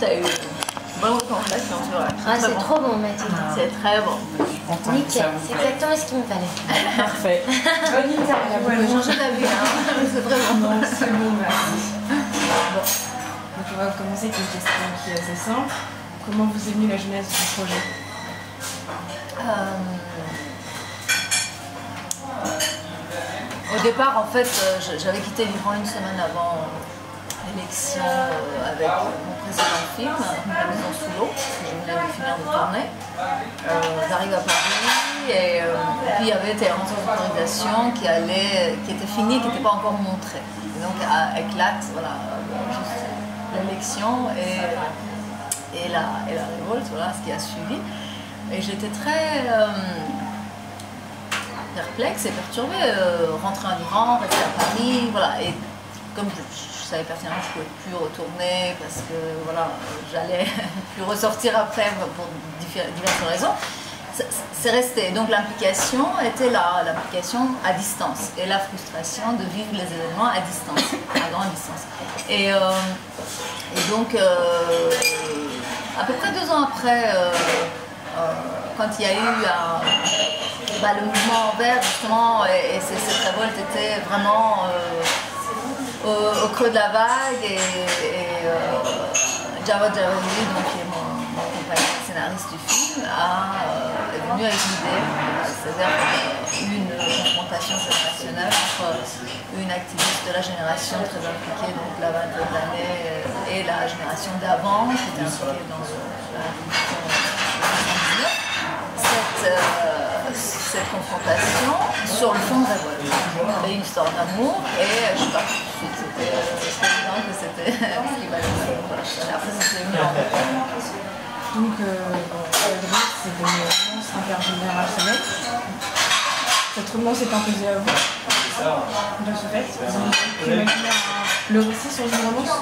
tu as eu une bonne recommandation, tu vois. Ah, c'est trop bon, Mathilde. C'est très bon. Nickel, c'est exactement ce qu'il me fallait. Parfait. Bonne interview. On va changer d'avis, hein. C'est vraiment bon. C'est bon, merci. Bon. Donc on va commencer avec une question qui est assez simple. Comment vous est venue la genèse du projet? Au départ, en fait, j'avais quitté l'Iran une semaine avant l'élection avec mon précédent film, La Maison sous l'eau, que je venais de finir de tourner. J'arrive à Paris et puis il y avait des autorisations qui étaient finies, qui n'étaient pas encore montrées. Donc éclate, voilà, juste l'élection et la révolte, voilà ce qui a suivi. Et j'étais très perplexe et perturbée, rentrer en Iran, rester à Paris, voilà. Et comme je savais pertinemment que je ne pouvais plus retourner parce que voilà, j'allais plus ressortir après pour diverses raisons, c'est resté. Donc l'implication était là, l'implication à distance et la frustration de vivre les événements à distance, à grande distance. Et donc, à peu près 2 ans après, quand il y a eu le mouvement vert justement, et cette révolte était vraiment au creux de la vague, et Jawad Jarraoui, donc qui est mon compagnon scénariste du film, est venu avec une idée, c'est-à-dire une confrontation générationnelle entre une activiste de la génération très impliquée, donc la vingtaine d'années, et la génération d'avant qui était impliquée dans la révolution de 1979. Cette confrontation sur le fond de révolte. Il y avait une histoire d'amour et je sais pas, c'était évident que c'était ce qui valait le coup. Après, c'était mis en fait. Donc, c'est une romance intergénérationnelle. Cette romance est imposée à vous. De ce fait, vous pouvez imaginer le récit sur une romance?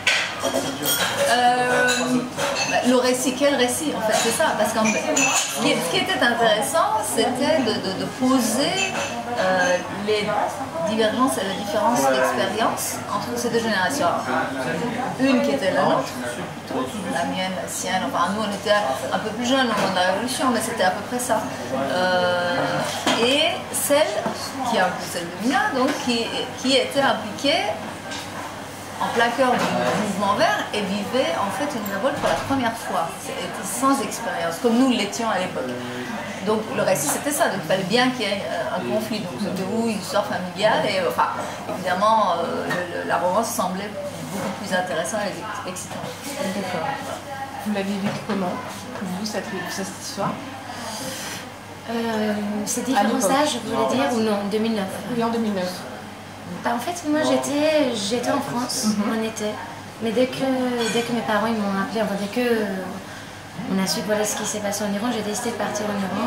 Le récit, quel récit en fait, c'est ça, parce qu'en fait, ce qui était intéressant, c'était de poser les divergences et les différences d'expérience entre ces deux générations. Une qui était la nôtre, la mienne, la sienne, enfin nous on était un peu plus jeunes au moment de la Révolution, mais c'était à peu près ça. Et celle qui est un peu celle de Mina, donc qui était impliquée en plein cœur du mouvement vert et vivait en fait une révolte pour la première fois. C'était sans expérience, comme nous l'étions à l'époque. Donc le récit c'était ça, donc il fallait bien qu'il y ait un conflit, donc c'était où une histoire familiale et enfin évidemment la romance semblait beaucoup plus intéressante et excitante. D'accord. Vous l'avez vécu comment, vous, cette histoire? C'est différents âges, vous voulez dire, ou non, 2009? Oui, en 2009. Bah, en fait, moi j'étais en France en été, mais dès que mes parents ils m'ont appelé, enfin dès que on a su voilà ce qui s'est passé en Iran, j'ai décidé de partir en Iran.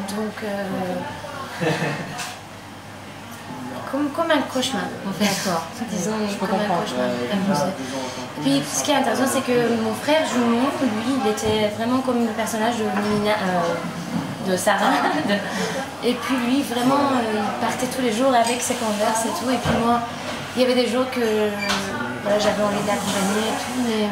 Donc, comme un cauchemar en fait. D'accord. Disons Je peux comme comprendre. un cauchemar. Et puis ce qui est intéressant, c'est que mon frère jumeau, lui, il était vraiment comme le personnage de Mina. De Sarah. Et puis lui, vraiment, il partait tous les jours avec ses Converse et tout. Et puis moi, il y avait des jours que voilà, j'avais envie d'accompagner et tout, mais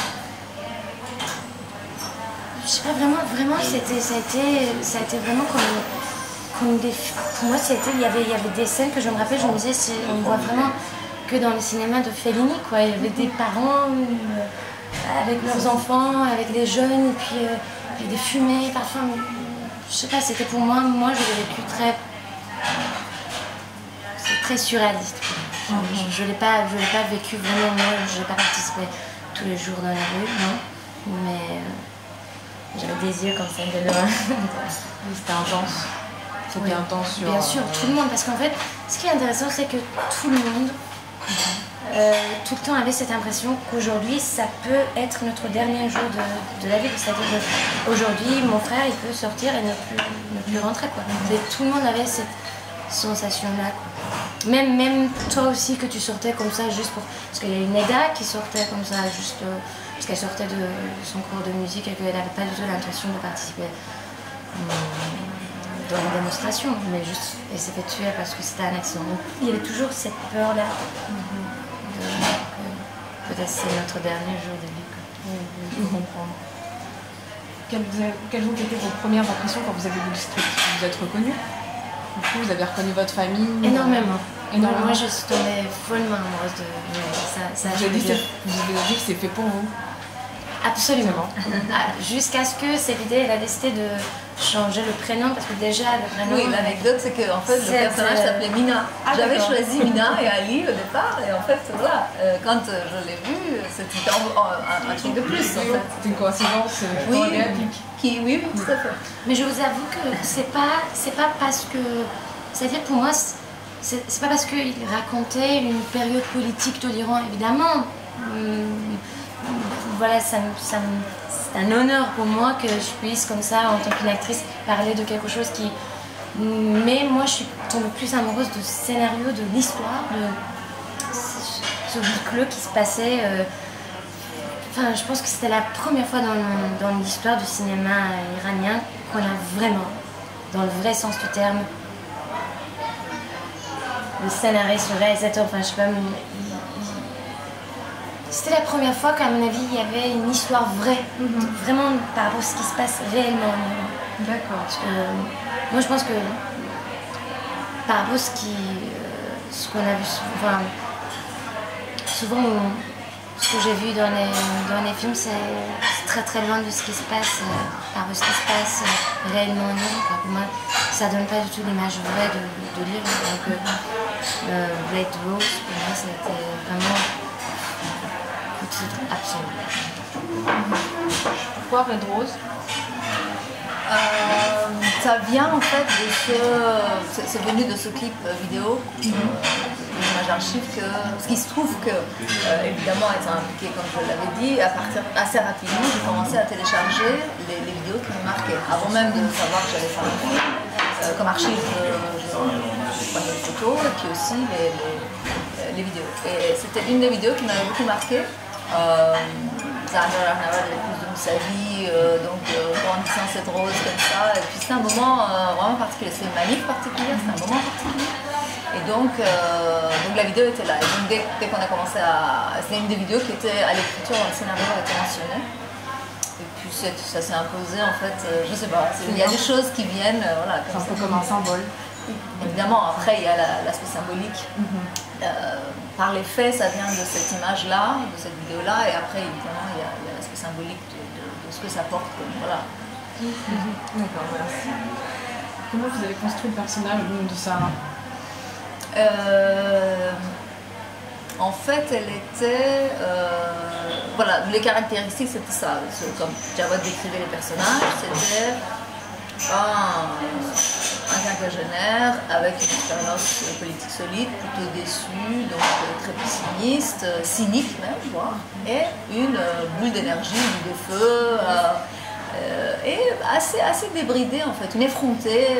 je sais pas, vraiment, ça a été vraiment comme des... Pour moi, il y avait des scènes que je me rappelle, je me disais, on voit vraiment que dans le cinéma de Fellini, quoi. Il y avait des parents avec leurs enfants, avec des jeunes, et puis des fumées, parfois... Je sais pas, c'était pour moi je l'ai vécu très surréaliste. Je l'ai pas vécu vraiment, moi je n'ai pas participé tous les jours dans la rue, non. Mais j'avais des yeux comme ça de loin. C'était intense. C'était intense sur... Bien sûr, tout le monde, parce qu'en fait, ce qui est intéressant, c'est que tout le monde, tout le temps avait cette impression qu'aujourd'hui, ça peut être notre dernier jour de la vie. C'est-à-dire qu'aujourd'hui, mon frère, il peut sortir et ne plus rentrer, quoi. Tout le monde avait cette sensation-là, quoi. Même toi aussi, que tu sortais comme ça, juste pour... Parce qu'il y a une Eda qui sortait comme ça, juste parce qu'elle sortait de son cours de musique et qu'elle n'avait pas du tout l'intention de participer dans la démonstration, mais juste, elle s'est fait tuer parce que c'était un accident. Donc, il y avait toujours cette peur-là. Peut-être c'est notre dernier jour de vie. Je peux comprendre. Quelles ont été vos premières impressions quand vous avez vu le script? Vous êtes reconnu? Du coup, vous avez reconnu votre famille? Énormément. Énormément. Moi, je suis tombée follement amoureuse de ça. Vous avez dit que c'est fait pour vous? Absolument. Jusqu'à ce que cette idée, elle a décidé de changer le prénom, parce que déjà le prénom... Oui, l'anecdote c'est que en fait, le personnage s'appelait Mina. J'avais choisi Mina et Ali au départ, et en fait, voilà, quand je l'ai vu, c'était un truc de plus en fait. C'était une coïncidence oui, réaliste. Oui, tout à fait. Mais je vous avoue que c'est pas parce que... C'est-à-dire pour moi, c'est pas parce qu'il racontait une période politique de l'Iran, évidemment. Voilà, c'est un honneur pour moi que je puisse, comme ça, en tant qu'une actrice, parler de quelque chose qui... Mais moi, je suis tombée plus amoureuse du scénario, de l'histoire, de ce huis clos qui se passait. Enfin, je pense que c'était la première fois dans l'histoire du cinéma iranien qu'on a vraiment, dans le vrai sens du terme, le scénariste, le réalisateur, enfin, je sais pas... C'était la première fois qu'à mon avis, il y avait une histoire vraie, vraiment par rapport à ce qui se passe réellement en Iran. D'accord. Moi, je pense que par rapport à ce qu'on a vu souvent, ce que j'ai vu dans les films, c'est très très loin de ce qui se passe, par rapport à ce qui se passe réellement en Iran. Pour moi, ça donne pas du tout l'image vraie de l'Iran. Donc, Blade Rose, pour moi, c'était vraiment... Absolument. Pourquoi Red Rose? Ça vient en fait de c'est venu de ce clip vidéo d'image d'archives parce qu'il se trouve que évidemment étant impliqué comme je l'avais dit, assez rapidement j'ai commencé à télécharger les vidéos qui m'ont marqué avant même de savoir que j'allais faire un film. Comme archive je prenais des photos et puis aussi les vidéos. Et c'était une des vidéos qui m'avait beaucoup marqué. Zahra Rahnavard, l'épouse de Moussavi, donc grandissant cette rose comme ça. Et puis c'est un moment vraiment particulier, c'est une manif particulière, c'est un moment particulier. Et donc la vidéo était là. Et donc dès qu'on a commencé à... C'était une des vidéos qui était à l'écriture, dans le scénario a été mentionnée. Et puis ça s'est imposé en fait, je sais pas, il y a des choses qui viennent, voilà. C'est un peu comme un symbole. Évidemment, après il y a l'aspect symbolique. Par les faits, ça vient de cette image-là, de cette vidéo-là, et après, évidemment, il y a l'aspect symbolique de ce que ça porte. Voilà. D'accord, merci. Comment vous avez construit le personnage de Sarah? En fait, elle était... voilà, les caractéristiques, c'était ça. Comme Jawad décrivait les personnages, c'était un quinquagénaire avec une expérience politique solide, plutôt déçu, donc très pessimiste, cynique même, voire, et une boule d'énergie, de feu, et assez débridée en fait, une effrontée,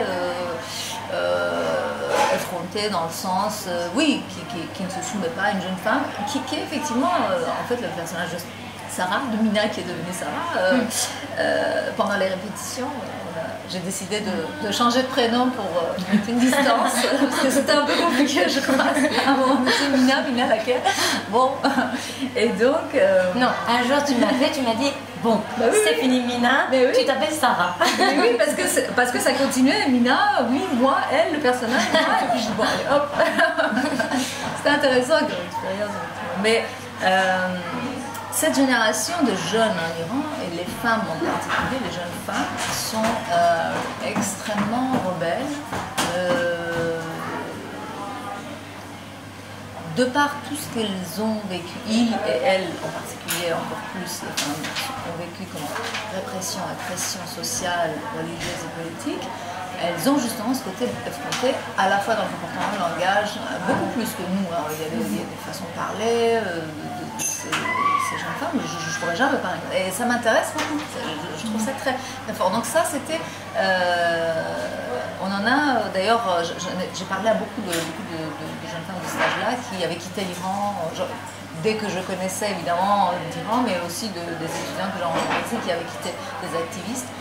effrontée dans le sens, oui, qui ne se soumet pas à une jeune femme, qui est effectivement, en fait, le personnage de Sarah, de Mina qui est devenue Sarah, pendant les répétitions. J'ai décidé de changer de prénom pour mettre une distance, parce que c'était un peu compliqué, je crois. À un moment donné, Mina laquelle. Bon, et donc... Non, un jour tu m'as dit, bon, bah oui, c'est fini Mina, oui. Tu t'appelles Sarah. Mais oui, parce que ça continuait, Mina, oui, moi, elle, le personnage, moi, et puis je dis, bon, allez, hop. C'était intéressant comme expérience. Mais... cette génération de jeunes en Iran, et les femmes en particulier, les jeunes femmes, sont extrêmement rebelles. De par tout ce qu'elles ont vécu, ils et elles en particulier, encore plus, les femmes ont vécu comme répression, agression sociale, religieuse et politique, elles ont justement ce côté effronté, à la fois dans le comportement, le langage, beaucoup plus que nous. Alors, il y a des façons de parler de ces jeunes femmes, mais je ne pourrais jamais parler. Et ça m'intéresse beaucoup, je trouve ça très, très fort. Donc ça, c'était... on en a, d'ailleurs, j'ai parlé à beaucoup de jeunes femmes de cet âge-là qui avaient quitté l'Iran, dès que je connaissais évidemment d'Iran, mais aussi des étudiants que j'ai rencontrés qui avaient quitté, des activistes, qui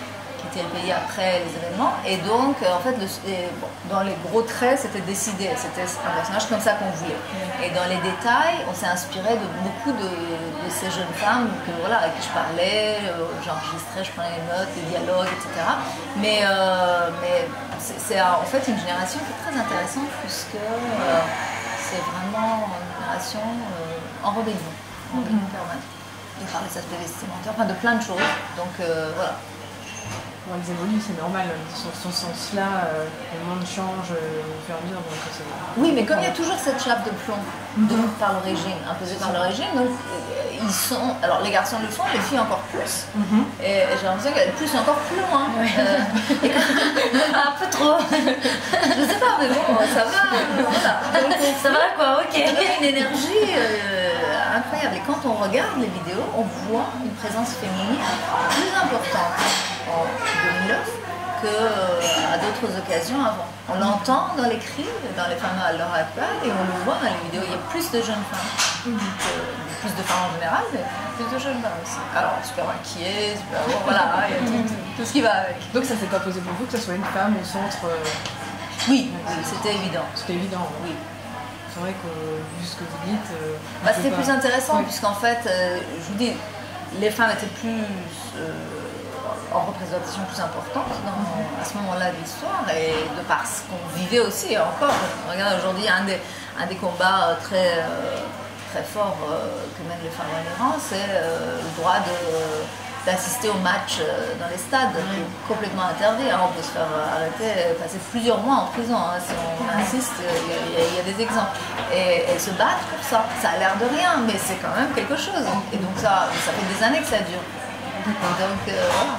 quitter le pays après les événements. Et donc, en fait, dans les gros traits, c'était décidé. C'était un personnage comme ça qu'on voulait. Et dans les détails, on s'est inspiré de beaucoup de ces jeunes femmes avec qui je parlais, j'enregistrais, je prenais les notes, les dialogues, etc. Mais c'est en fait une génération qui est très intéressante puisque c'est vraiment une génération en rébellion permanente. Ils parlent des aspects vestimentaires, de plein de choses. Donc voilà. Bon, elles évoluent, c'est normal, sur ce sens-là, le monde change au fur et à mesure. Donc oui, mais comme il y a toujours cette chape de plomb par l'origine, imposée par l'origine, donc ils sont. Alors les garçons le font, les filles encore plus. Et j'ai l'impression qu'elles poussent encore plus loin. Un peu trop. Je sais pas, mais bon, ça va. Voilà. Donc, ça va quoi, ok. Il y a une énergie incroyable. Et quand on regarde les vidéos, on voit une présence féminine plus importante en 2009 qu'à d'autres occasions avant. On l'entend dans les cris, dans les fameux à leur iPad, et on le voit dans les vidéos. Il y a plus de jeunes femmes, plus de femmes en général, mais plus de jeunes femmes aussi. Alors, super maquillées, voilà, il y a tout ce qui va avec. Donc ça s'est pas posé pour vous que ce soit une femme au centre Oui, c'était évident. C'était évident, oui. C'est vrai que vu ce que vous dites... c'était plus intéressant, puisqu'en fait, je vous dis, les femmes étaient plus... en représentation plus importante à ce moment-là de l'histoire et de par ce qu'on vivait aussi. Et encore, regarde aujourd'hui, un des combats très forts que mènent les femmes en Iran, c'est le droit d'assister aux matchs dans les stades, qui est complètement interdit. On peut se faire arrêter, passer plusieurs mois en prison. Si on insiste, il y a des exemples. Et elles se battent pour ça. Ça a l'air de rien, mais c'est quand même quelque chose. Et donc ça fait des années que ça dure. Donc voilà.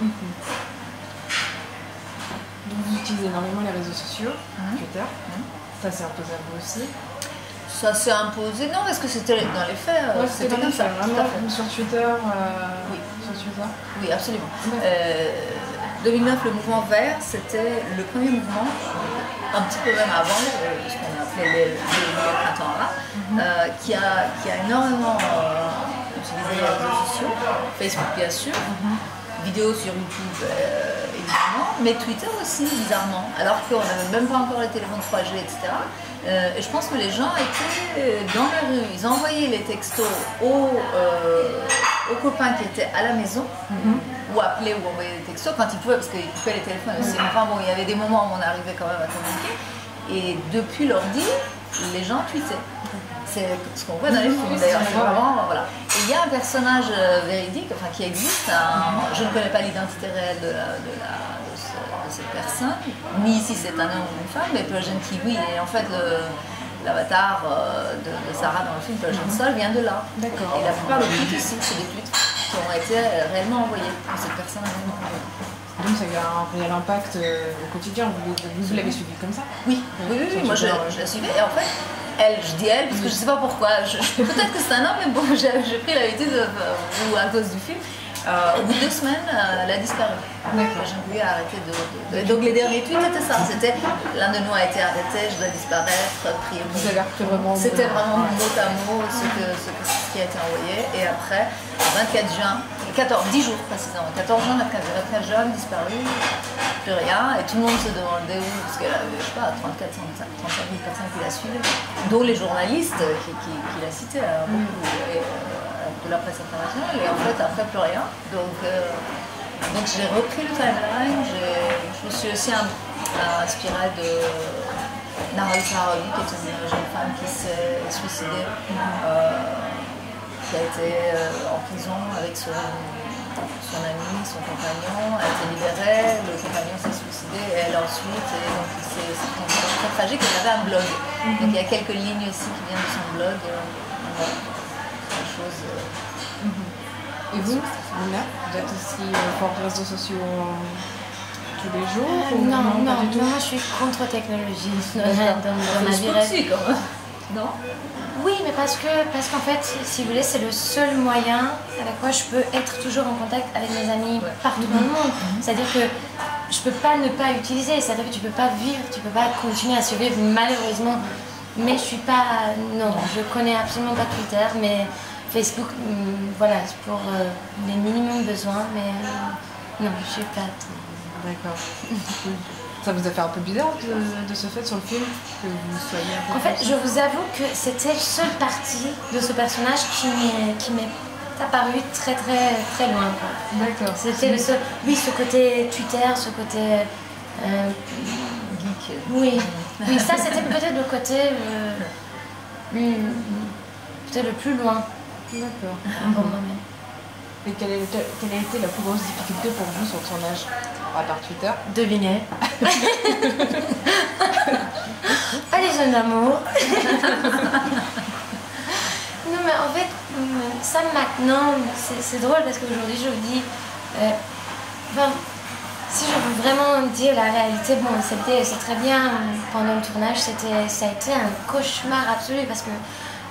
Donc vous utilisez énormément les réseaux sociaux, Twitter. Ça s'est imposé à vous aussi? Ça s'est imposé, non, parce que c'était dans les faits. C'était comme ça, vraiment sur Twitter. Oui. Sur Twitter. Oui, absolument. 2009, le mouvement vert, c'était le premier mouvement, un petit peu même avant ce qu'on appelait les printemps arabes, qui a énormément utilisé les réseaux sociaux, Facebook bien sûr. Vidéos sur YouTube évidemment, mais Twitter aussi bizarrement, alors qu'on n'avait même pas encore les téléphones 3G, etc. Et je pense que les gens étaient dans la rue, ils envoyaient les textos aux copains qui étaient à la maison, ou appelaient ou envoyaient des textos quand ils pouvaient, parce qu'ils coupaient les téléphones aussi. Enfin bon, il y avait des moments où on arrivait quand même à communiquer, et depuis l'ordi, les gens tweetaient. C'est ce qu'on voit dans les films d'ailleurs. Voilà. Et il y a un personnage véridique, qui existe. Je ne connais pas l'identité réelle de cette personne, ni si c'est un homme ou une femme, mais Persian Kiwi est en fait l'avatar de Sarah dans le film Persian Sol vient de là. D'accord. Et la plupart des tweets ici, c'est des tweets qui ont été réellement envoyés par cette personne. Donc ça a eu un réel impact au quotidien. Vous l'avez suivi comme ça? Oui. Moi je la suivais et en fait. Je dis elle parce que je sais pas pourquoi. Peut-être que c'est un homme, mais bon, j'ai pris l'habitude, ou à cause du film. Au bout de 2 semaines, elle a disparu. J'ai voulu arrêter de. Donc les derniers tweets étaient ça. C'était l'un de nous a été arrêté, je dois disparaître, priez pour. Vous avez repris vraiment. C'était vraiment mot à mot ce qui a été envoyé. Et après, 24 juin, 10 jours précisément, 14 juin, 24 juin, disparu. Plus rien, et tout le monde se demandait où, parce qu'elle avait, je sais pas, 35 000 personnes qui la suivaient, dont les journalistes qui la citaient, beaucoup, de la presse internationale, et en fait, après, plus rien. Donc j'ai repris le timeline, je me suis aussi inspirée de Nahal Sarawi, qui est une jeune femme qui s'est suicidée, qui a été en prison avec son ami, son compagnon, a été libérée, le compagnon s'est suicidé et elle ensuite, et donc c'est très tragique. Elle avait un blog, donc il y a quelques lignes aussi qui viennent de son blog, des choses. Et vous, Lina, vous êtes aussi pour les réseaux sociaux tous les jours? Non, moi je suis contre technologie dans ma vie. Aussi, quand même. Non? Oui, mais parce qu'en fait, si vous voulez, c'est le seul moyen avec quoi je peux être toujours en contact avec mes amis partout dans le monde. C'est-à-dire que je peux pas ne pas utiliser, c'est-à-dire que tu peux pas vivre, tu peux pas continuer à survivre malheureusement. Mais je suis pas, non, je connais absolument pas Twitter, mais Facebook, voilà, c'est pour les minimums besoins, mais Non, je suis pas. D'accord. Ça vous a fait un peu bizarre de ce fait sur le film que vous soyez un peu... En fait, je vous avoue que c'était la seule partie de ce personnage qui m'est apparu très très très loin. D'accord. C'était le seul. Oui, ce côté Twitter, ce côté. Geek. Oui, oui, ça c'était peut-être le côté. Peut-être le plus loin D'accord. pour moi-même. Et quelle a été la plus grosse difficulté pour vous sur le tournage, à part Twitter? Devinez. Allez, jeunes d'amour. Non, mais en fait, ça maintenant, c'est drôle parce qu'aujourd'hui je vous dis. Enfin, si je veux vraiment dire la réalité, bon, c'est très bien pendant le tournage, ça a été un cauchemar absolu parce que,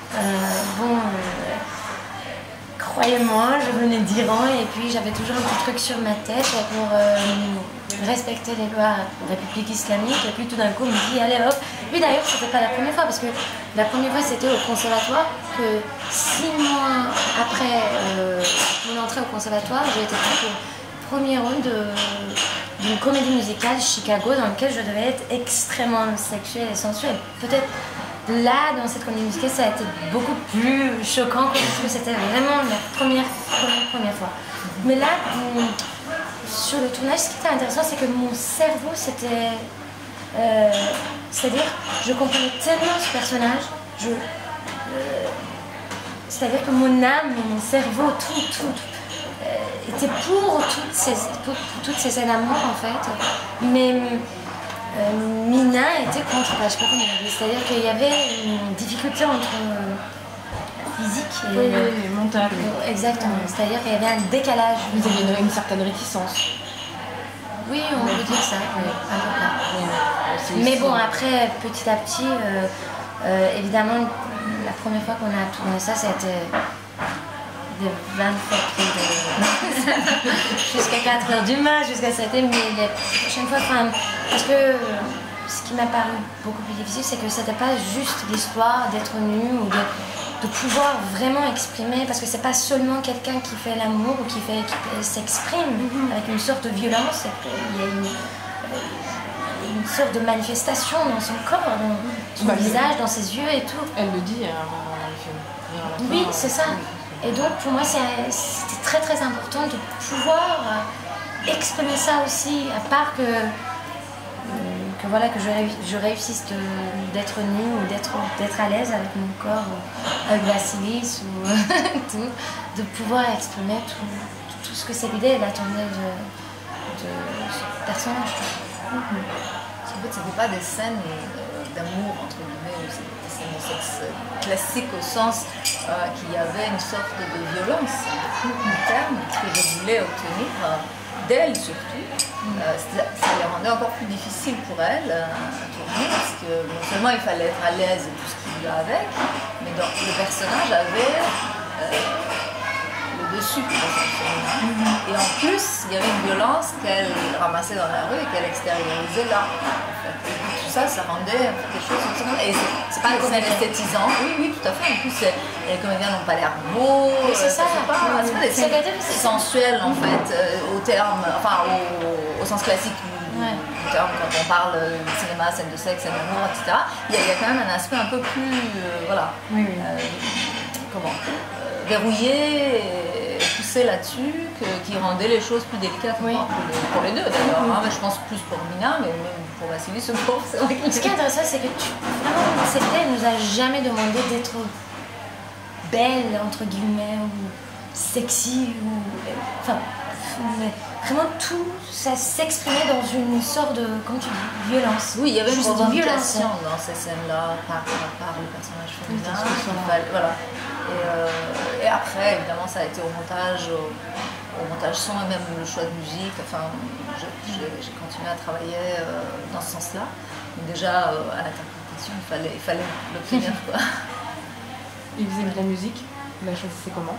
croyez-moi, je venais d'Iran et puis j'avais toujours un petit truc sur ma tête pour respecter les lois de la République islamique. Et puis tout d'un coup, on me dit, allez hop. Puis d'ailleurs, c'était pas la première fois parce que la première fois, c'était au conservatoire que 6 mois après mon entrée au conservatoire, j'ai été prise au premier rôle d'une comédie musicale Chicago dans laquelle je devais être extrêmement sexuelle et sensuelle. Peut-être là, dans cette comédie musicale, ça a été beaucoup plus choquant parce que c'était vraiment la première fois. Mais là, sur le tournage, ce qui était intéressant, c'est que mon cerveau, c'était... c'est-à-dire, je comprenais tellement ce personnage, c'est-à-dire que mon âme, mon cerveau, tout était pour toutes ces scènes d'amour, en fait. Mais... Mina était contre, je sais pas comment on dit, c'est-à-dire qu'il y avait une difficulté entre physique et mental. Exactement, c'est-à-dire qu'il y avait un décalage. Vous aviez une certaine réticence. Oui, on peut dire ça, oui, à peu près. Mais bon, après, petit à petit, évidemment, la première fois qu'on a tourné ça, c'était de 27 jusqu'à 4h du mat, jusqu'à 7h, mais les prochaines fois, parce que ce qui m'a paru beaucoup plus difficile, c'est que c'était pas juste l'histoire d'être nu ou de pouvoir vraiment exprimer, parce que c'est pas seulement quelqu'un qui fait l'amour ou qui s'exprime avec une sorte de violence, il y a une sorte de manifestation dans son corps, dans son visage, dans ses yeux et tout. Elle le dit dans le film. Oui, c'est ça. Et donc pour moi c'était très très important de pouvoir exprimer ça aussi, à part que voilà, que je réussisse d'être nue ou d'être à l'aise avec mon corps, avec Vassilis ou tout, de pouvoir exprimer tout ce que c'est l'idée et l'attendait de ce personnage. Parce qu'en fait, c'était pas des scènes d'amour, entre guillemets, ou des scènes de sexe classiques au sens qu'il y avait une sorte de violence interne que je voulais obtenir d'elle surtout. Ça les rendait encore plus difficile pour elle à tourner parce que non seulement il fallait être à l'aise et tout ce qui va avec, mais le personnage avait le dessus pour fonctionner. Et en plus, il y avait une violence qu'elle ramassait dans la rue et qu'elle extériorisait là. En fait. Tout ça, ça rendait quelque chose de... Et c'est pas une comédie esthétisante. Oui, tout à fait. En plus, les comédiens n'ont pas l'air beaux. C'est ça. C'est pas des scènes sensuelles, en fait, au terme, enfin, au sens classique du terme, quand on parle de cinéma, scène de sexe, scène d'amour, etc. Il y a quand même un aspect un peu plus, verrouillé et poussé là-dessus, qui rendait les choses plus délicates pour les deux d'ailleurs. Je pense plus pour Mina, mais même pour Vassilis, c'est vrai que... Ce qui est intéressant, c'est que vraiment, elle nous a jamais demandé d'être belle, entre guillemets, ou sexy, ou... Enfin, mais vraiment tout, ça s'exprimait dans une sorte de, comment tu dis, violence. Oui, il y avait une violence dans ces scènes-là par le personnage féminin. Voilà. Et après, évidemment, ça a été au montage son et même le choix de musique. Enfin, j'ai continué à travailler dans ce sens-là. Mais déjà, à l'interprétation, il fallait l'obtenir, quoi. Et vous aimez de la musique? Vous la choisissez comment?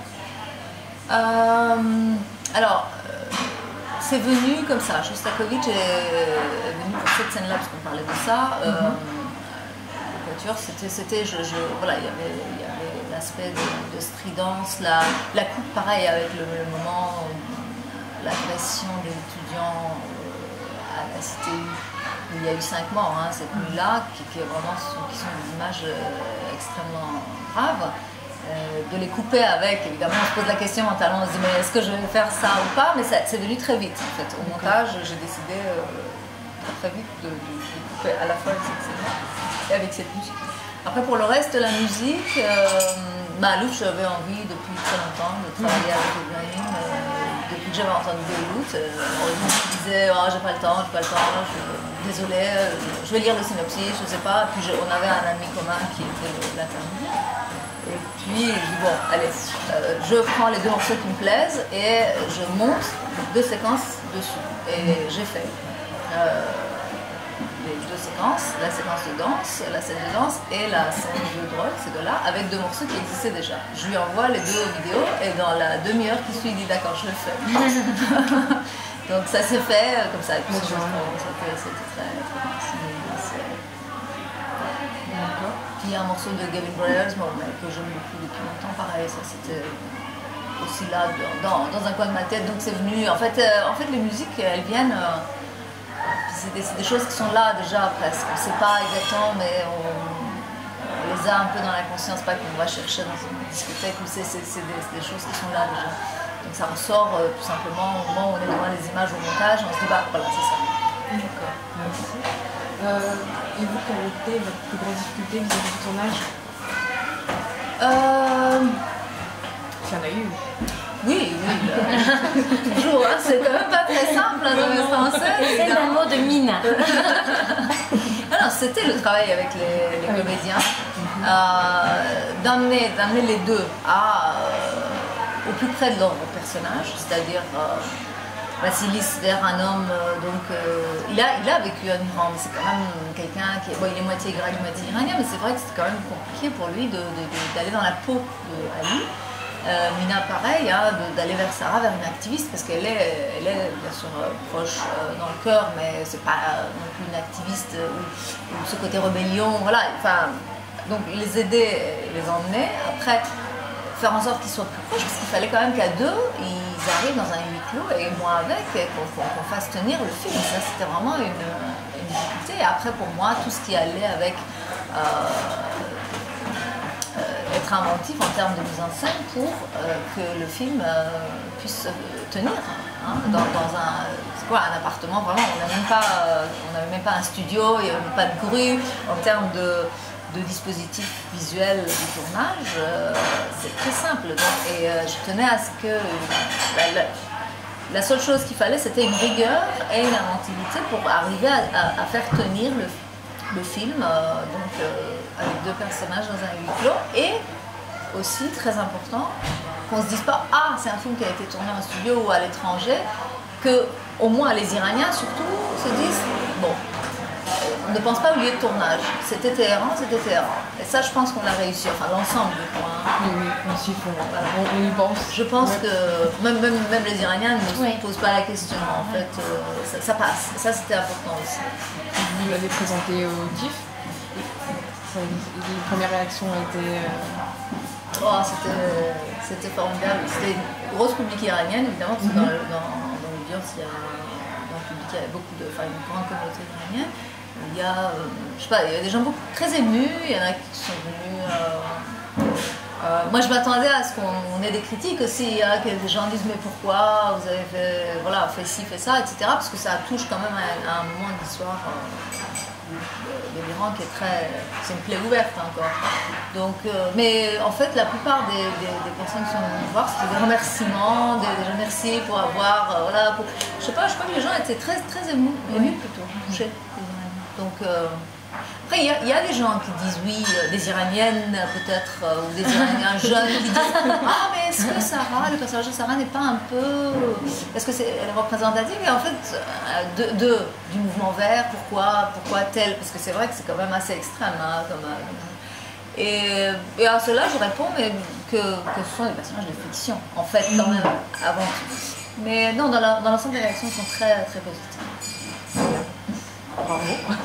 Alors, c'est venu comme ça. Shostakovich est venu pour cette scène-là, parce qu'on parlait de ça. La voiture, c'était voilà, il y avait l'aspect de stridence, la coupe, pareil, avec le moment l'agression des étudiants à la cité où il y a eu 5 morts cette nuit-là, qui sont des images extrêmement graves. De les couper avec, évidemment on se pose la question mentalement, on se dit mais est-ce que je vais faire ça ou pas, mais c'est venu très vite en fait. Au montage j'ai décidé très vite de couper à la fois avec cette scène et avec cette musique. Après pour le reste de la musique, Maalouf j'avais envie depuis très longtemps de travailler avec Ibrahim, depuis que j'avais entendu Beyrouth. Je me disais oh, j'ai pas le temps, désolé, je vais lire le synopsis, je sais pas. Puis on avait un ami commun qui était l'intermédiaire. Et puis je dis bon, allez, je prends les 2 morceaux qui me plaisent et je monte 2 séquences dessus. Et j'ai fait les 2 séquences, la séquence de danse, la scène de danse et la scène de drogue, ces 2-là, avec 2 morceaux qui existaient déjà. Je lui envoie les 2 vidéos et dans la demi-heure qui suit, il dit d'accord, je le fais. Donc ça s'est fait comme ça. Et puis c'était très il y a un morceau de Gavin Bryars que j'aime beaucoup depuis longtemps, pareil, ça c'était aussi là dans un coin de ma tête, donc c'est venu, en fait les musiques elles viennent, c'est des choses qui sont là déjà presque, on ne sait pas exactement mais on les a un peu dans la conscience, pas qu'on va chercher dans une discothèque, c'est des choses qui sont là déjà, donc ça ressort tout simplement au moment où on est devant les images au montage, on se dit bah voilà c'est ça. D'accord, merci. Et vous, quelle était votre plus grosse difficulté vis-à-vis du tournage? Il y en a eu. Oui, toujours, c'est quand même pas très simple dans le français. C'est un mot de Mina. Alors, c'était le travail avec les comédiens, d'amener les 2 au plus près de leur personnage, c'est-à-dire Vassilis vers un homme, il a vécu en Iran, mais c'est quand même quelqu'un qui il est moitié grec, moitié iranien, mais c'est vrai que c'est quand même compliqué pour lui d'aller dans la peau d'Ali. Mina pareil, d'aller vers Sarah, vers une activiste, parce qu'elle est bien sûr proche dans le cœur, mais c'est pas non plus une activiste ou ce côté rébellion, voilà, enfin, donc les aider, les emmener, après faire en sorte qu'ils soient plus proches, parce qu'il fallait quand même qu'à 2, ils arrivent dans un huis clos et moi avec, et qu'on fasse tenir le film. Ça, c'était vraiment une difficulté. Et après, pour moi, tout ce qui allait avec être inventif en termes de mise en scène pour que le film puisse tenir dans un appartement. Vraiment, on n'avait même pas un studio, il n'y avait pas de grue. En termes de dispositif visuel du tournage, c'est très simple. Et je tenais à ce que la seule chose qu'il fallait, c'était une rigueur et une inventivité pour arriver à faire tenir le film, avec 2 personnages dans un huis clos. Et aussi, très important, qu'on ne se dise pas « Ah, c'est un film qui a été tourné en studio ou à l'étranger », que au moins les Iraniens surtout se disent « Bon, on ne pense pas au lieu de tournage. C'était Téhéran, c'était Téhéran. » Et ça, je pense qu'on a réussi, enfin l'ensemble du point. Oui, voilà. On y pense. Je pense que même les Iraniens ne se posent pas la question, en fait, ça passe. Ça, c'était important aussi. Vous l'avez présenté au TIFF. Les premières réactions étaient... c'était formidable. C'était une grosse public iranienne, évidemment, parce que dans l'audience, dans le public, il y avait une grande communauté iranienne. Il y a, je sais pas, il y a des gens très émus, il y en a qui sont venus... moi je m'attendais à ce qu'on ait des critiques aussi, que des gens disent mais pourquoi vous avez fait ci, fait ça, etc. Parce que ça touche quand même à un moment de l'histoire de l'Iran qui est c'est une plaie ouverte encore. Donc, mais en fait la plupart des personnes qui sont venues me voir, c'était des remerciements, des gens merci pour avoir, je sais pas, je crois que les gens étaient très émus plutôt, touchés. Donc, après, il y a des gens qui disent oui, des Iraniennes peut-être, ou des Iraniens jeunes qui disent ah, mais est-ce que Sarah, le personnage de Sarah n'est pas un peu. Est-ce que elle est représentative? Et en fait, du mouvement vert, pourquoi tel? Parce que c'est vrai que c'est quand même assez extrême. Et à cela, je réponds mais que ce sont des personnages de fiction, en fait, quand même, avant tout. Mais non, dans l'ensemble, les réactions sont très, très positives. Bravo.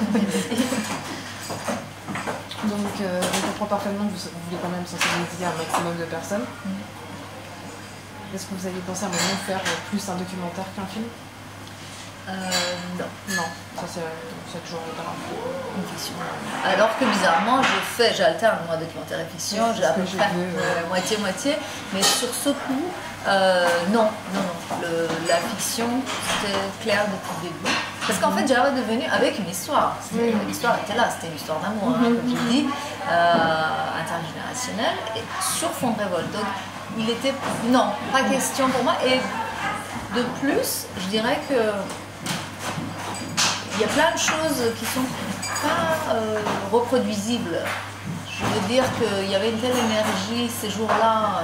Donc, je comprends parfaitement que vous voulez quand même sensibiliser un maximum de personnes. Est-ce que vous avez pensé à un moment faire plus un documentaire qu'un film? Non. Non, ça c'est toujours Une fiction. Alors que bizarrement, j'alterne moi documentaire et fiction, Oui, j'ai à peu près moitié-moitié, mais sur ce coup, non. La fiction, c'était clair depuis le début. Parce qu'en fait, Jawad est venu avec une histoire. L'histoire était là, c'était une histoire d'amour, comme j'ai dit, intergénérationnelle, et sur fond de révolte. Donc, il était. Non, pas question pour moi. Et de plus, je dirais que. Il y a plein de choses qui sont pas reproduisibles. Je veux dire qu'il y avait une telle énergie ces jours-là,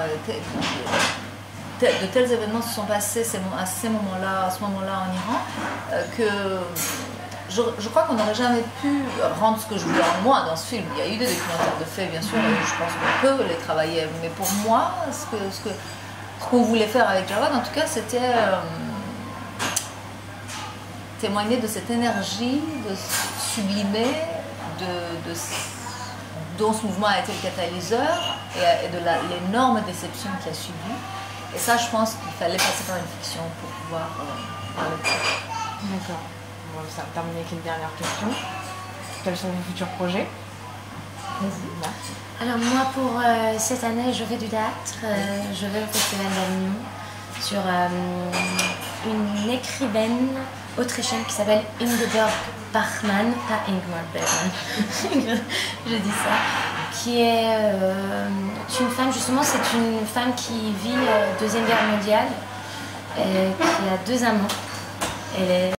de tels événements se sont passés à ce moment-là en Iran, que je crois qu'on n'aurait jamais pu rendre ce que je voulais en moi dans ce film. Il y a eu des documentaires de faits, bien sûr, et je pense qu'on peut les travailler. Mais pour moi, ce qu'on voulait faire avec Jawad, en tout cas, c'était témoigner de cette énergie, de sublimer, dont ce mouvement a été le catalyseur et de l'énorme déception qui a suivi. Et ça, je pense qu'il fallait passer par une fiction pour pouvoir parler de ça. D'accord. On va terminer avec une dernière question. Quels sont vos futurs projets? Alors moi, pour cette année, je fais du théâtre. Je vais au Festival d'Avignon sur une écrivaine autrichienne qui s'appelle Ingeborg Bachmann, pas Ingmar Bergman, je dis ça, qui est une femme, justement, c'est une femme qui vit Deuxième Guerre mondiale, qui a 2 amants. Elle est